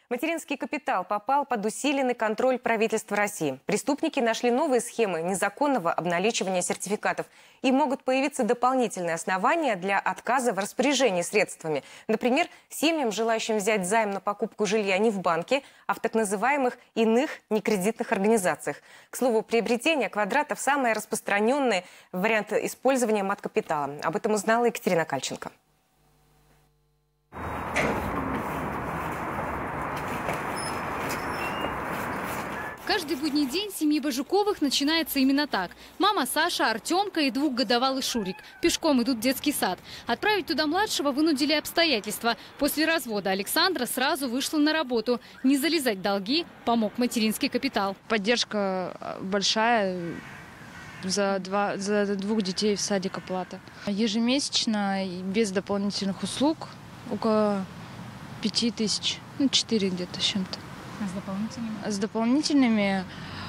Материнский капитал попал под усиленный контроль правительства России. Преступники нашли новые схемы незаконного обналичивания сертификатов. И могут появиться дополнительные основания для отказа в распоряжении средствами. Например, семьям, желающим взять займ на покупку жилья не в банке, а в так называемых иных некредитных организациях. К слову, приобретение квадратов – самый распространенный вариант использования мат-капитала. Об этом узнала Екатерина Кальченко. Каждый будний день семьи Бажуковых начинается именно так. Мама Саша, Артемка и двухгодовалый Шурик пешком идут в детский сад. Отправить туда младшего вынудили обстоятельства. После развода Александра сразу вышла на работу. Не залезать в долги помог материнский капитал. Поддержка большая. За двух детей в садик оплата. Ежемесячно, без дополнительных услуг, около 5000, 4 где-то с чем-то. А с дополнительными? С дополнительными,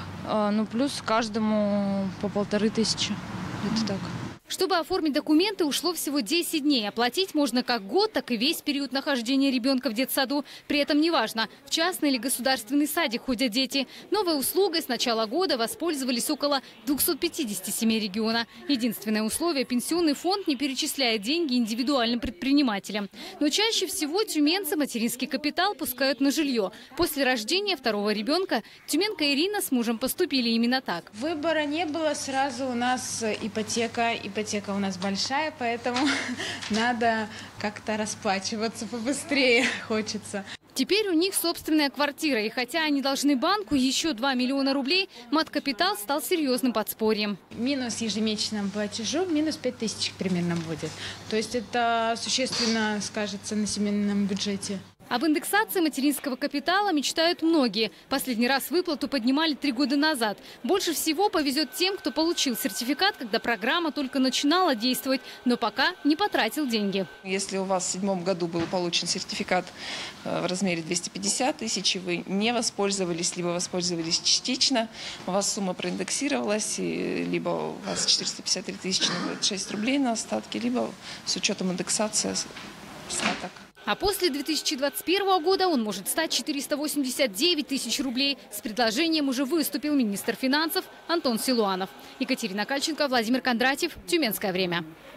плюс каждому по 1500, где-то так. Чтобы оформить документы, ушло всего 10 дней. Оплатить можно как год, так и весь период нахождения ребенка в детсаду. При этом неважно, в частный или государственный садик ходят дети. Новой услугой с начала года воспользовались около 250 семей региона. Единственное условие – пенсионный фонд не перечисляет деньги индивидуальным предпринимателям. Но чаще всего тюменцы материнский капитал пускают на жилье. После рождения второго ребенка тюменка Ирина с мужем поступили именно так. Выбора не было, сразу у нас ипотека у нас большая, поэтому надо как-то расплачиваться побыстрее, хочется. Теперь у них собственная квартира. И хотя они должны банку еще 2 миллиона рублей, мат-капитал стал серьезным подспорьем. Минус ежемесячному платежу, минус 5000 примерно будет. То есть это существенно скажется на семейном бюджете. Об индексации материнского капитала мечтают многие. Последний раз выплату поднимали 3 года назад. Больше всего повезет тем, кто получил сертификат, когда программа только начинала действовать, но пока не потратил деньги. Если у вас в 2007 году был получен сертификат в размере 250 тысяч, и вы не воспользовались, либо воспользовались частично, у вас сумма проиндексировалась, либо у вас 453 026 рублей на остатки, либо с учетом индексации остаток. А после 2021 года он может стать 489 тысяч рублей. С предложением уже выступил министр финансов Антон Силуанов. Екатерина Кальченко, Владимир Кондратьев. Тюменское время.